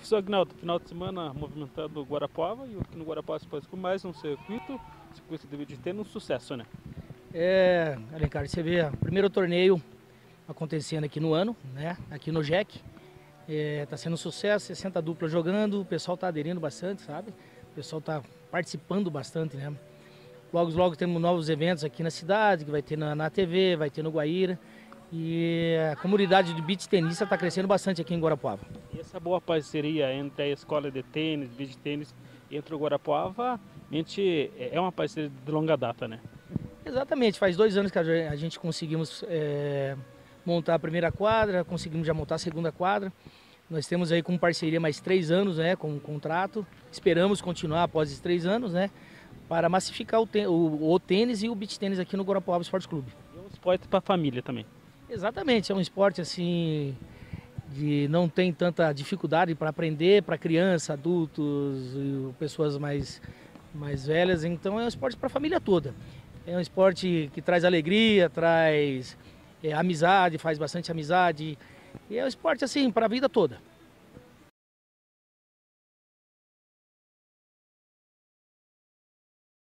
Professor Agnaldo, final de semana movimentando o Guarapuava e aqui no Guarapuava se pode com mais um circuito de beach tênis, um sucesso, né? Alencar, você vê o primeiro torneio acontecendo aqui no ano, né? Aqui no JEC. Tá sendo um sucesso, 60 duplas jogando, o pessoal tá aderindo bastante, sabe? O pessoal tá participando bastante, né? Logo temos novos eventos aqui na cidade, que vai ter na TV, vai ter no Guaíra. E a comunidade de beach tenista está crescendo bastante aqui em Guarapuava. E essa boa parceria entre a escola de tênis, beach tênis, entre o Guarapuava, a gente é uma parceria de longa data, né? Exatamente, faz 2 anos que a gente conseguimos montar a primeira quadra, conseguimos já montar a segunda quadra. Nós temos aí como parceria mais 3 anos, né, com um contrato. Esperamos continuar após esses 3 anos, né, para massificar o tênis e o beach tênis aqui no Guarapuava Esporte Clube. E é um esporte para a família também. Exatamente, é um esporte assim de não tem tanta dificuldade para aprender para criança, adultos, e pessoas mais velhas. Então é um esporte para a família toda. É um esporte que traz alegria, traz amizade, faz bastante amizade. E é um esporte assim para a vida toda.